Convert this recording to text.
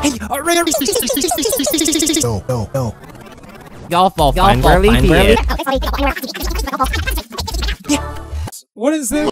Hey, no. Y'all fall fine where I leave you. What is this?